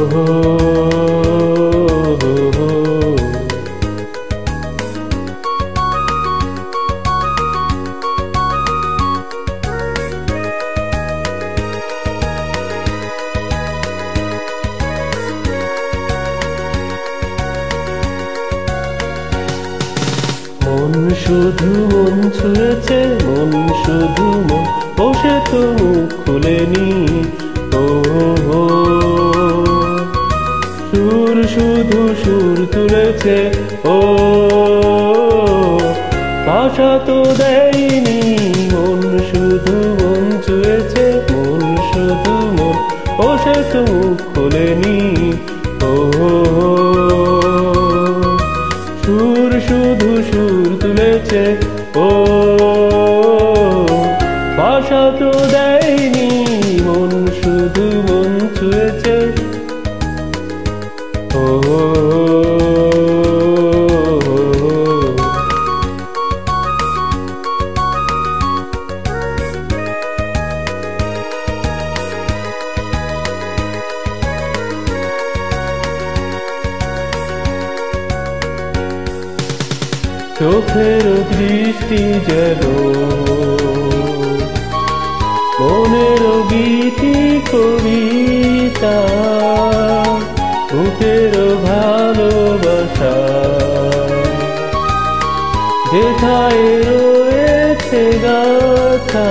হো মন শুধু মন ছুঁয়েছে, মন শুধু মন, ও সে তো মুখ খুলেনি। ও হো সুর শুধু সুর তুলেছে, ও ভাষা তো দেয়নি। মন শুধু মন ছুঁয়েছে, মন শুধু মন, ও সে তো মুখ খুলেনি। ও সুর শুধু সুর তুলেছে, ও ভাষা তো দেয়নি। মন শুধু মন ছুঁয়েছে, ও চোখের দৃষ্টি যেন মনের গীতি কবিতা, বুকের ভালোবাসা যেথায় রয়েছে গাথা।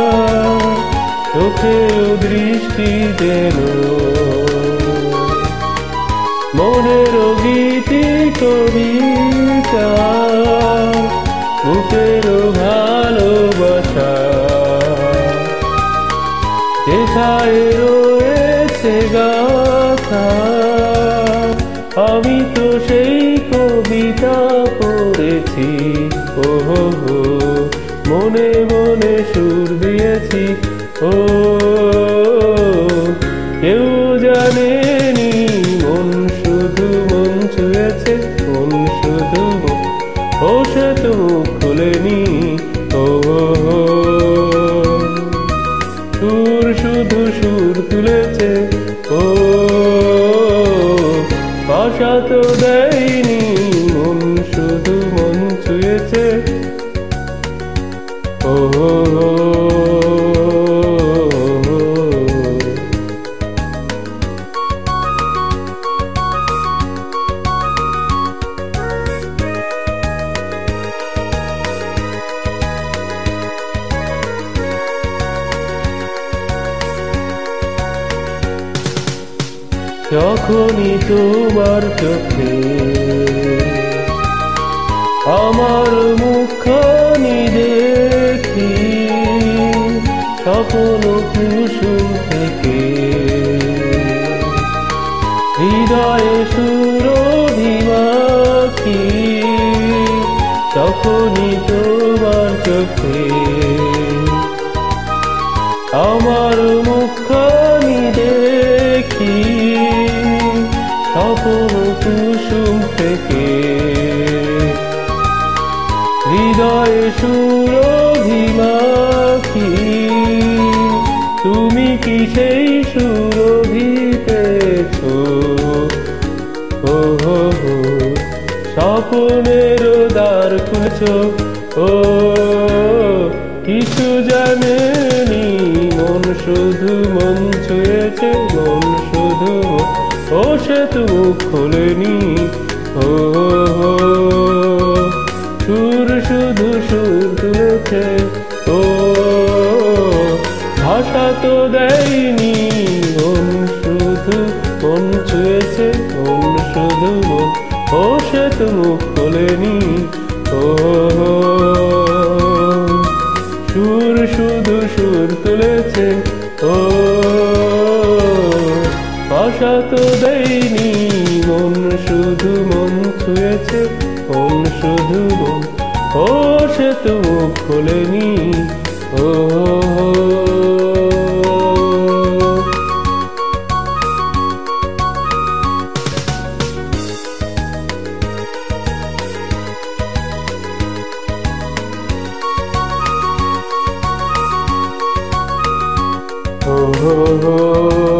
চোখের দৃষ্টি যেন মনের গীতি কবিতা, বুকের ভালোবাসা যেথায় রয়েছে গাথা। আমি তো সেই কবিতা পড়েছি, ও মনে মনে সুর দিয়েছি। ও কেউ জানেনি মন শুধু মন ছুঁয়েছে, মন শুধু মন, ও সে তো খুলেনি। ও সুর শুধু সুর তুলেছে, ও ভাষা তো দেয়নি। মন শুধু মন ছুঁয়েছে, ও যখনই তোমার চোখে আমার মুখখানি দেখি, স্বপ্ন কুসুম থেকে হৃদয়ে সুরভিমাখি। যখনই তোমার চোখে আমার মুখখানি দেখি, স্বপ্ন কুসুম থেকে হৃদয়ে সুরভিমাখি। তুমি কি সেই সুরভি পেয়েছো? ও স্বপ্নের দ্বার খুলেছো, ও কিছু জানেনি মন শুধু মন ছুঁয়েছে, মন শুধু ও সে তো মুখ খোলেনি। ও সুর শুধু সুর তুলেছে, ও ভাষা তো দেয়নি। মন শুধু মন ছুঁয়েছে, মন শুধু মন, ও সে তো মুখ খোলেনি। ও সুর শুধু সুর তুলেছে, ও ভাষা তো দেয়নি। মন শুধু মন ছুঁয়েছে, মন শুধু মন, ও সে তো মুখ খোলেনি। ও oh, oh, oh.